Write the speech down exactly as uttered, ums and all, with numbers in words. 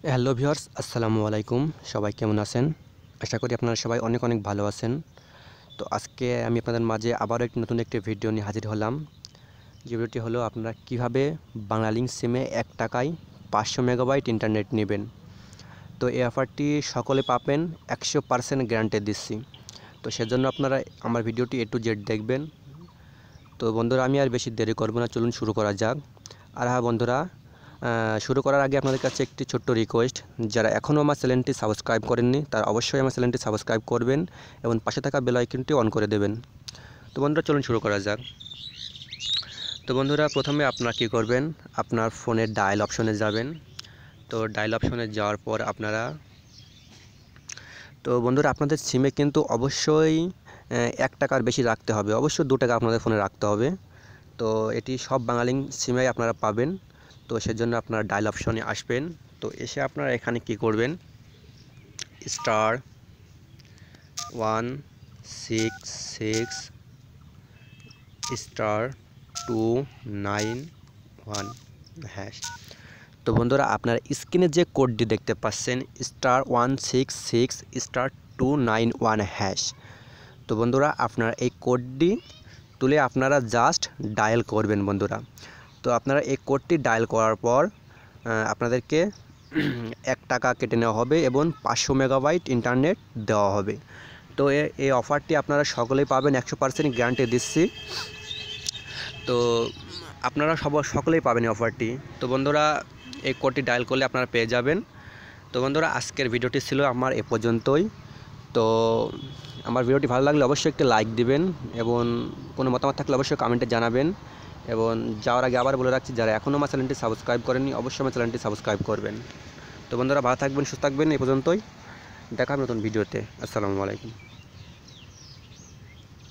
Hello viewers, আসসালামু আলাইকুম। সবাই কেমন আছেন? আশা করি আপনারা সবাই অনেক অনেক ভালো আছেন। তো আজকে আমি আপনাদের মাঝে আবারও একটি নতুন একটি ভিডিও নিয়ে হাজির হলাম। যে ভিডিওটি হলো আপনারা কীভাবে বাংলালিংক সিমে এক টাকায় পাঁচশো মেগাবাইট ইন্টারনেট নেবেন। তো এই অফারটি সকলে পাবেন, একশো পার্সেন্ট গ্যারান্টি দিচ্ছি। তো সেজন্য আপনারা আমার ভিডিওটি এ টু জেড দেখবেন। তো বন্ধুরা, আমি আর বেশি দেরি করব না, চলুন শুরু করা যাক। আর হ্যাঁ বন্ধুরা, শুরু করার আগে আপনাদের কাছে একটি ছোট্ট রিকোয়েস্ট, যারা এখনও আমার চ্যানেলটি সাবস্ক্রাইব করেননি তারা অবশ্যই আমার চ্যানেলটি সাবস্ক্রাইব করবেন এবং পাশে থাকা বেল আইকনটি অন করে দেবেন। তো বন্ধুরা, চলুন শুরু করা যাক। তো বন্ধুরা, প্রথমে আপনারা কী করবেন, আপনার ফোনের ডায়াল অপশনে যাবেন। তো ডায়াল অপশনে যাওয়ার পর আপনারা তো বন্ধুরা আপনাদের সিমে কিন্তু অবশ্যই এক টাকার বেশি রাখতে হবে, অবশ্যই দু টাকা আপনাদের ফোনে রাখতে হবে। তো এটি সব বাংলালিংক সিমে আপনারা পাবেন। তো সেজন্য আপনারা ডায়াল অপশনে আসবেন। তো এসে আপনারা এখানে কি করবেন, star one six six star two nine one hash. তো বন্ধুরা, আপনারা স্ক্রিনে যে কোডটি দেখতে পাচ্ছেন, star one six six star two nine one hash. তো বন্ধুরা, আপনারা এই কোডটি তুলে আপনারা জাস্ট ডায়াল করবেন বন্ধুরা। তো আপনারা এই কোডটি ডায়াল করার পর আপনাদেরকে এক টাকা কেটে নেওয়া হবে এবং পাঁচশো মেগাবাইট ইন্টারনেট দেওয়া হবে। তো এই অফারটি আপনারা সকলেই পাবেন, একশো পার্সেন্ট গ্যারান্টি দিচ্ছি। তো আপনারা সব সকলেই পাবেন এই অফারটি। তো বন্ধুরা, এই কোডটি ডায়াল করলে আপনারা পেয়ে যাবেন। তো বন্ধুরা, আজকের ভিডিওটি ছিল আমার এ পর্যন্তই। তো আমার ভিডিওটি ভালো লাগলে অবশ্যই একটি লাইক দিবেন এবং কোনো মতামত থাকলে অবশ্যই কমেন্টে জানাবেন। এবং যাওয়ার আগে আবার বলে রাখছি, যারা এখনও আমার চ্যানেলটি সাবস্ক্রাইব করেননি অবশ্যই আমার চ্যানেলটি সাবস্ক্রাইব করবেন। তো বন্ধুরা, ভালো থাকবেন, সুস্থ থাকবেন। এই পর্যন্তই, দেখা হবে নতুন ভিডিওতে। আসসালামু আলাইকুম।